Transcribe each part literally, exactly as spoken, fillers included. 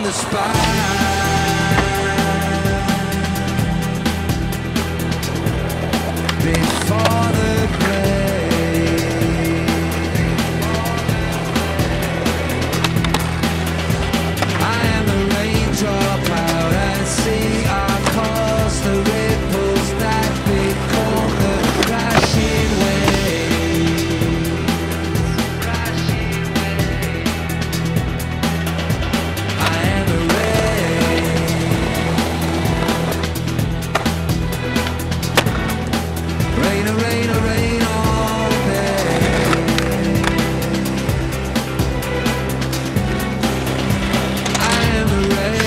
on the spot. Before the play, I am the raindrop out at sea. I cause the ripples that become the crashing waves. I am the rain, rain, rain, rain all day. I am the rain.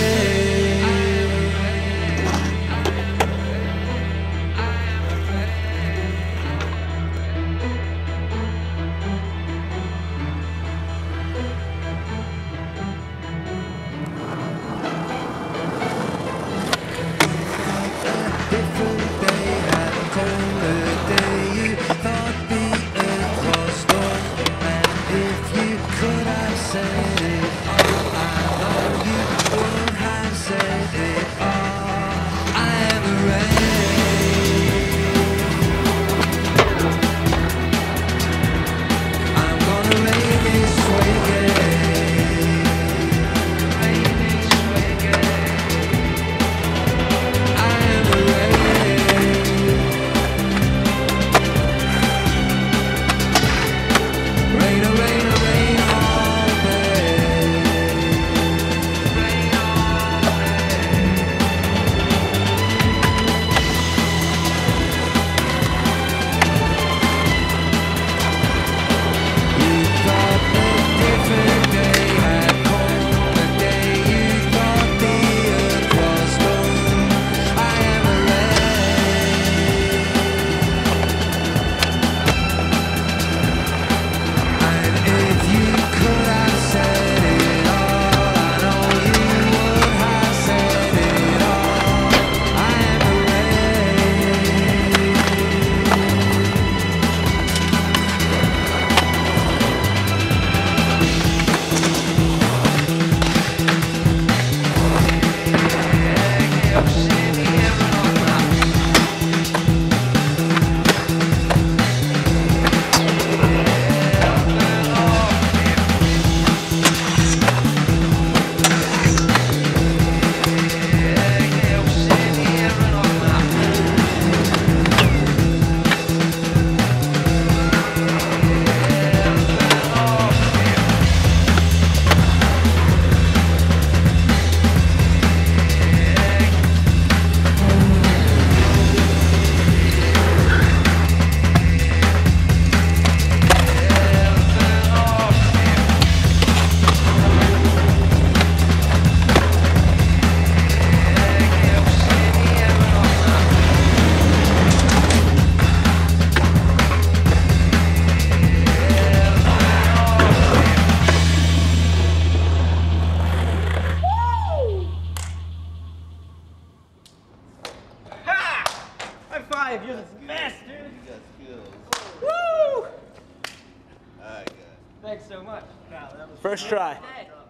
Different day had told the day you thought the earth was done. And if you could have said it all, I know you would have said it all. I am the rain. I'm gonna rain this way again. Rain this way again. I am the rain. Rain, oh, rain, oh, rain all day. Rain all day. You thought a different day had come, the day you thought the earth was done. I am the rain. And if you could have said it all, I know you would have said it all. I am the rain. High five, you're the best, dude. You got skills. Woo! Alright, guys. Thanks so much. Wow, that was First try. Hey.